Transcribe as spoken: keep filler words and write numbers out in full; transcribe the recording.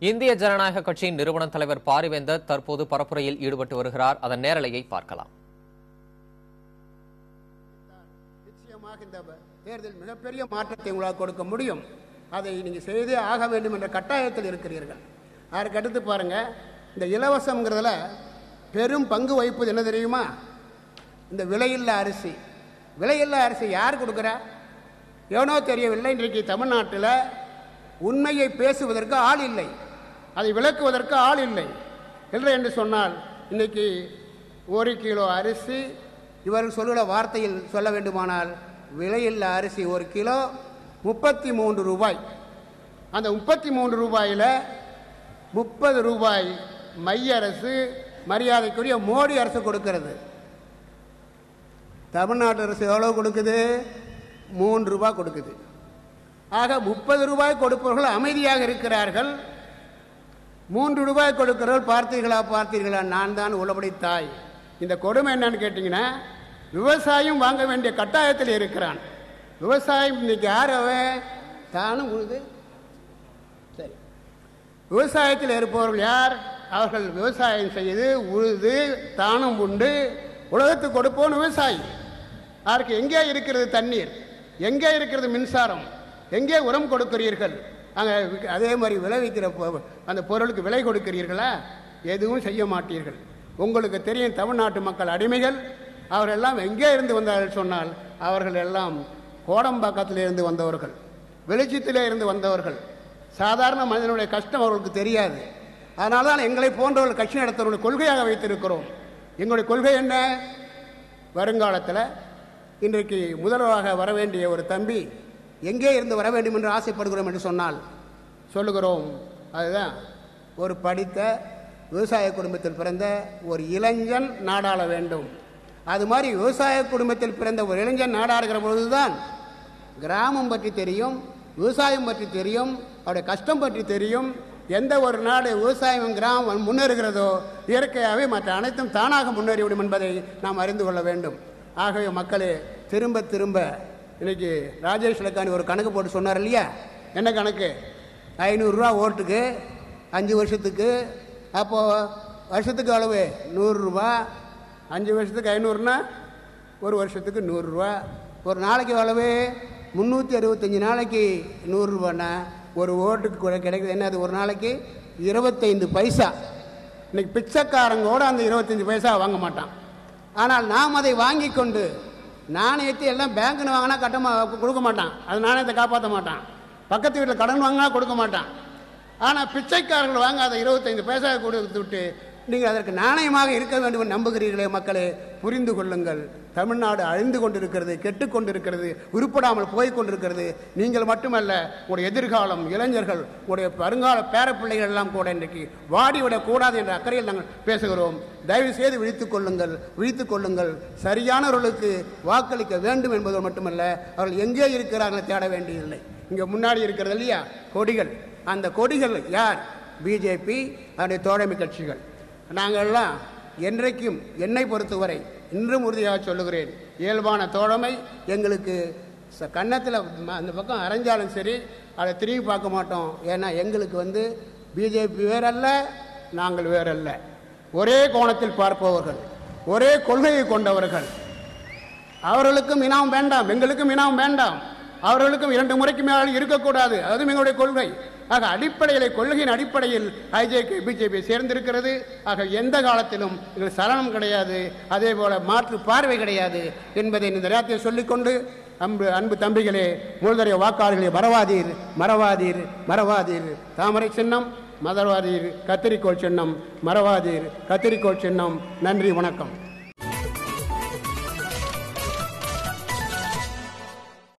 இந்திய ஜனநாயக கட்சியின் நிறுவன தலைவர் பாரிவேந்தர் தற்போது பரப்புரையில் ஈடுபட்டு வருகிறார். அதன் நேரலையை பார்க்கலாம். நிச்சயமாக இந்த தேர்தல் மிகப்பெரிய மாற்றத்தை உங்களால் கொடுக்க முடியும். அதை நீங்கள் செய்தே ஆக வேண்டும் என்ற கட்டாயத்தில் இருக்கிறீர்கள். அதற்கு அடுத்து பாருங்க, இந்த இலவசம்ங்கிறதுல பெரும் பங்கு வகிப்பது என்ன தெரியுமா? இந்த விலையில்லா அரிசி. விலையில்லா அரிசி யார் கொடுக்குறா? எவனோ தெரியவில்லை. இன்றைக்கு தமிழ்நாட்டில் உண்மையை பேசுவதற்கு ஆள் இல்லை, அதை விளக்குவதற்கு ஆள் இல்லை. இல்லை என்று சொன்னால் இன்னைக்கு ஒரு கிலோ அரிசி, இவர்கள் சொல்லுகிற வார்த்தையில் சொல்ல வேண்டுமானால் விலையில்லா அரிசி ஒரு கிலோ முப்பத்தி மூன்று ரூபாய். அந்த முப்பத்தி மூன்று ரூபாயில் முப்பது ரூபாய் மைய அரசு, மரியாதைக்குரிய மோடி அரசு கொடுக்கிறது. தமிழ்நாட்டு அரசு எவ்வளோ கொடுக்குது? மூன்று ரூபாய் கொடுக்குது. ஆக முப்பது ரூபாய் கொடுப்பவர்கள் அமைதியாக இருக்கிறார்கள். மூன்று ரூபாய் கொடுக்கிறவர்கள் பார்த்தீர்களா பார்த்தீர்களா நான் தான் உளபடி தாய். இந்த கொடுமை என்னன்னு கேட்டிங்கன்னா, விவசாயம் வாங்க வேண்டிய கட்டாயத்தில் இருக்கிறான். விவசாயம் இன்னைக்கு யார்? அவன் தானும் உழுது. சரி, விவசாயத்தில் இருப்பவர்கள் யார்? அவர்கள் விவசாயம் செய்து உழுது தானும் உண்டு உலகத்துக்கு கொடுப்போம் விவசாயி. அவருக்கு எங்கே இருக்கிறது தண்ணீர்? எங்கே இருக்கிறது மின்சாரம்? எங்கே உரம் கொடுக்கிறீர்கள்? அங்கே அதே மாதிரி விளைவிக்கிற அந்த பொருளுக்கு விலை கொடுக்கிறீர்களா? எதுவும் செய்ய மாட்டீர்கள். உங்களுக்கு தெரியும், தமிழ்நாட்டு மக்கள் அடிமைகள். அவரெல்லாம் எங்கே இருந்து வந்தார்கள் சொன்னால், அவர்கள் எல்லாம் கோடம்பாக்கத்தில் இருந்து வந்தவர்கள், வெளிச்சத்திலே இருந்து வந்தவர்கள். சாதாரண மனிதனுடைய கஷ்டம் அவர்களுக்கு தெரியாது. அதனால தான் எங்களை போன்றவர்கள் கட்சி நடத்துவர்கள் கொள்கையாக வைத்திருக்கிறோம். எங்களுடைய கொள்கை என்ன? வருங்காலத்தில் இன்றைக்கு முதல்வராக வர வேண்டிய ஒரு தம்பி எங்கே இருந்து வர வேண்டும் என்று ஆசைப்படுகிறோம் என்று சொன்னால் சொல்லுகிறோம். அதுதான் ஒரு படித்த விவசாய குடும்பத்தில் பிறந்த ஒரு இளைஞன் நாடாள வேண்டும். அது மாதிரி விவசாய குடும்பத்தில் பிறந்த ஒரு இளைஞன் நாடாடுகிற பொழுதுதான் கிராமம் பற்றி தெரியும், விவசாயம் பற்றி தெரியும், அவருடைய கஷ்டம் பற்றி தெரியும். எந்த ஒரு நாடு விவசாயம் கிராமம் முன்னேறுகிறதோ இயற்கையாகவே மற்ற அனைத்தும் தானாக முன்னேறிவிடும் என்பதை நாம் அறிந்து கொள்ள வேண்டும். ஆகவே மக்களே, திரும்ப திரும்ப இன்னைக்கு ராஜேஷ் லக்கானி ஒரு கணக்கு போட்டு சொன்னார் இல்லையா? என்ன கணக்கு? ஐநூறுரூவா ஓட்டுக்கு அஞ்சு வருஷத்துக்கு. அப்போது வருஷத்துக்கு அளவு நூறுரூவா. அஞ்சு வருஷத்துக்கு ஐநூறுனா ஒரு வருஷத்துக்கு நூறுரூவா. ஒரு நாளைக்கு அளவு முந்நூற்றி அறுபத்தஞ்சி நாளைக்கு நூறுரூவான்னா ஒரு ஓட்டுக்கு கூட கிடைக்குது என்ன? அது ஒரு நாளைக்கு இருபத்தைந்து பைசா. இன்னைக்கு பிச்சைக்காரங்களோடு அந்த இருபத்தஞ்சி பைசா வாங்க மாட்டான். ஆனால் நாம் அதை வாங்கி கொண்டு நாணயத்தை எல்லாம் பேங்க்னு வாங்கினா கட்டமாக கொடுக்க மாட்டான், அது நாணயத்தை காப்பாற்ற மாட்டான். பக்கத்து வீட்டில் கடன் வாங்கினா கொடுக்க மாட்டான். ஆனால் பிச்சைக்காரர்கள் வாங்க அதை இருபத்தைந்து பைசா கொடுத்து விட்டு நீங்கள் அதற்கு நாணயமாக இருக்க வேண்டும் என்று நம்புகிறீர்களே மக்களே, புரிந்து கொள்ளுங்கள். தமிழ்நாடு அழிந்து கொண்டிருக்கிறது, கெட்டுக் கொண்டிருக்கிறது, உருப்படாமல் போய் கொண்டிருக்கிறது. நீங்கள் மட்டுமல்ல, உங்களுடைய எதிர்காலம், இளைஞர்கள், உங்களுடைய வருங்கால பேரப்பிள்ளைகள் எல்லாம் கூட இன்றைக்கு வாடிவிடக் கூடாது என்ற அக்கறையில் நாங்கள் பேசுகிறோம். தயவு செய்து விழித்துக் கொள்ளுங்கள், விழித்துக் கொள்ளுங்கள். சரியானவர்களுக்கு வாக்களிக்க வேண்டும் என்பது மட்டுமல்ல, அவர்கள் எங்கே இருக்கிறார்கள் தேட வேண்டியதில்லை. இங்கே முன்னாடி இருக்கிறது இல்லையா கொடிகள், அந்த கொடிகள் யார்? பிஜேபி, அதனுடைய தோழமை கட்சிகள். நாங்கள்லாம் என்றைக்கும் என்னை பொறுத்தவரை இன்றும் உறுதியாக சொல்லுகிறேன், இயல்பான தோழமை எங்களுக்கு கன்னத்தில் அந்த பக்கம் அரைஞ்சாலும் சரி அதை திரும்பி பார்க்க மாட்டோம். ஏன்னா எங்களுக்கு வந்து பிஜேபி வேறல்ல, நாங்கள் வேறல்ல. ஒரே கோணத்தில் பார்ப்பவர்கள், ஒரே கொள்கையை கொண்டவர்கள். அவர்களுக்கும் இனாம் வேண்டாம், எங்களுக்கும் இனாம் வேண்டாம். அவர்களுக்கும் இரண்டு முறைக்கு மேல் இருக்கக்கூடாது, அதுவும் எங்களுடைய கொள்கை. ஆக அடிப்படையில், கொள்கையின் அடிப்படையில் ஐஜேகே பிஜேபி சேர்ந்திருக்கிறது. ஆக எந்த காலத்திலும் எங்கள் சலனம் கிடையாது, அதே போல மாற்று பார்வை கிடையாது என்பதை இந்த நேரத்தில் சொல்லிக்கொண்டு, அன்பு அன்பு தம்பிகளே, மூலதரைய வாக்காளர்களே, மறவாதீர் மறவாதீர் மறவாதீர். தாமரை சின்னம் மதவாதீர், கத்திரிக்கோள் சின்னம் மறவாதீர், கத்திரிக்கோள் சின்னம். நன்றி, வணக்கம்.